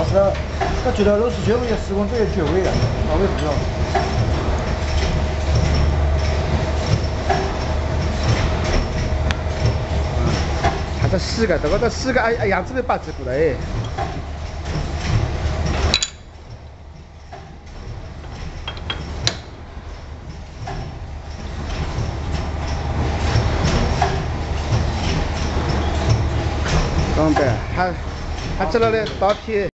是他觉得都是全部也施工这些绝味的，我也不知道。 还是洗个，这个洗个样子没把子过来。刚的，还这了嘞刀片。